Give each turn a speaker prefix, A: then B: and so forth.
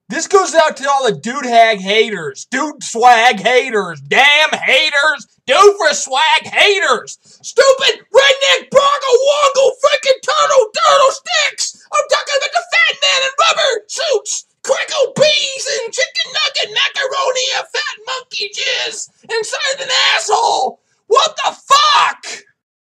A: This goes out to all the dude hag haters, dude swag haters, damn haters, dude for swag haters, stupid redneck bronco wongo freaking turtle sticks. I'm talking about the fat man in rubber suits, crickle peas and chicken nugget macaroni and fat monkey jizz inside an asshole. What the fuck?